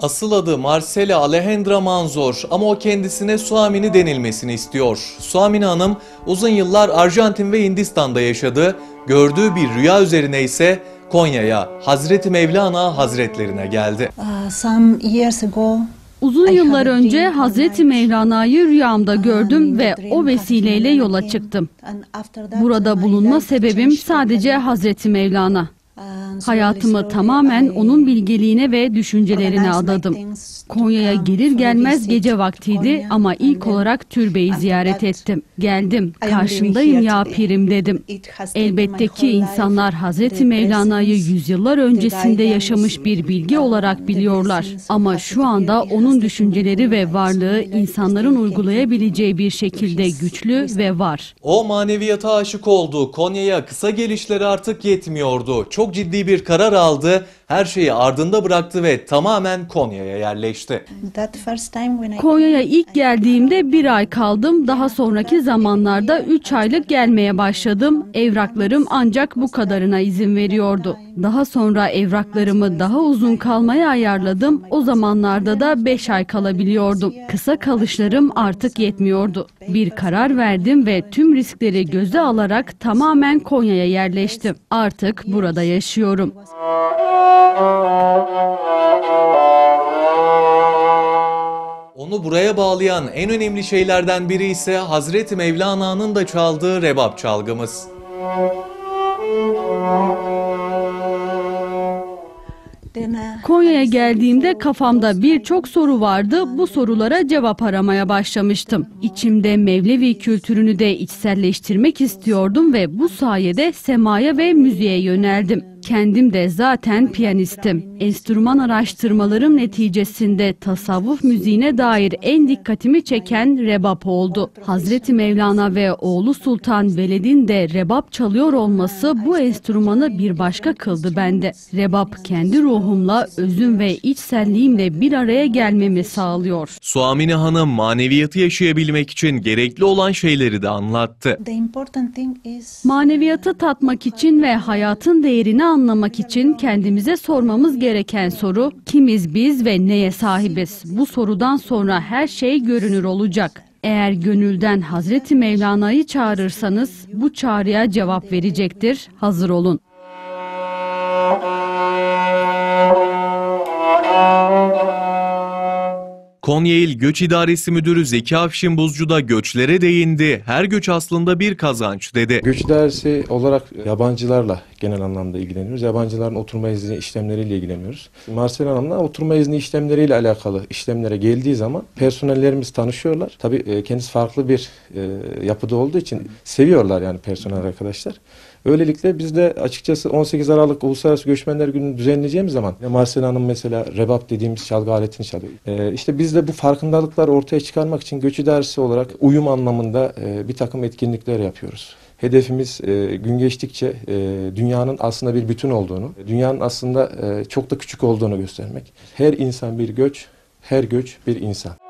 Asıl adı Marcela Alejandra Manzor ama o kendisine Suamini denilmesini istiyor. Suamini Hanım uzun yıllar Arjantin ve Hindistan'da yaşadı. Gördüğü bir rüya üzerine ise Konya'ya, Hazreti Mevlana Hazretlerine geldi. Uzun yıllar önce Hazreti Mevlana'yı rüyamda gördüm ve o vesileyle yola çıktım. Burada bulunma sebebim sadece Hazreti Mevlana. Hayatımı tamamen onun bilgeliğine ve düşüncelerine adadım. Konya'ya gelir gelmez gece vaktiydi ama ilk olarak türbeyi ziyaret ettim. Geldim, karşındayım ya pirim dedim. Elbette ki insanlar Hazreti Mevlana'yı yüzyıllar öncesinde yaşamış bir bilgi olarak biliyorlar. Ama şu anda onun düşünceleri ve varlığı insanların uygulayabileceği bir şekilde güçlü ve var. O maneviyata aşık oldu. Konya'ya kısa gelişleri artık yetmiyordu. Çok ciddi bir karar aldı. Her şeyi ardında bıraktı ve tamamen Konya'ya yerleşti. Konya'ya ilk geldiğimde 1 ay kaldım. Daha sonraki zamanlarda 3 aylık gelmeye başladım. Evraklarım ancak bu kadarına izin veriyordu. Daha sonra evraklarımı daha uzun kalmaya ayarladım. O zamanlarda da 5 ay kalabiliyordum. Kısa kalışlarım artık yetmiyordu. Bir karar verdim ve tüm riskleri göze alarak tamamen Konya'ya yerleştim. Artık burada yaşıyorum. Onu buraya bağlayan en önemli şeylerden biri ise Hazreti Mevlana'nın da çaldığı rebap çalgımız. Konya'ya geldiğimde kafamda birçok soru vardı. Bu sorulara cevap aramaya başlamıştım. İçimde Mevlevi kültürünü de içselleştirmek istiyordum ve bu sayede semaya ve müziğe yöneldim. Kendim de zaten piyanistim. Enstrüman araştırmalarım neticesinde tasavvuf müziğine dair en dikkatimi çeken rebap oldu. Hazreti Mevlana ve oğlu Sultan Veled'in de rebap çalıyor olması bu enstrümanı bir başka kıldı bende. Rebap kendi ruhumla, özüm ve içselliğimle bir araya gelmemi sağlıyor. Suamini Hanım maneviyatı yaşayabilmek için gerekli olan şeyleri de anlattı. Maneviyatı tatmak için ve hayatın değerini anlamak için kendimize sormamız gereken soru, kimiz biz ve neye sahibiz? Bu sorudan sonra her şey görünür olacak. Eğer gönülden Hazreti Mevlana'yı çağırırsanız bu çağrıya cevap verecektir. Hazır olun. Konya İl Göç İdaresi Müdürü Zeki Afşin Buzcu da göçlere değindi. Her göç aslında bir kazanç dedi. Göç İdaresi olarak yabancılarla genel anlamda ilgileniyoruz. Yabancıların oturma izni işlemleriyle ilgileniyoruz. Marcela Hanım'la oturma izni işlemleriyle alakalı işlemlere geldiği zaman personellerimiz tanışıyorlar. Tabii kendisi farklı bir yapıda olduğu için seviyorlar yani personel arkadaşlar. Öylelikle biz de açıkçası 18 Aralık Uluslararası Göçmenler Günü'nü düzenleyeceğimiz zaman Marcela Hanım mesela rebap dediğimiz çalgı aletini çalıyor. İşte biz de bu farkındalıkları ortaya çıkarmak için Göç İdaresi olarak uyum anlamında bir takım etkinlikler yapıyoruz. Hedefimiz gün geçtikçe dünyanın aslında bir bütün olduğunu, dünyanın aslında çok da küçük olduğunu göstermek. Her insan bir göç, her göç bir insan.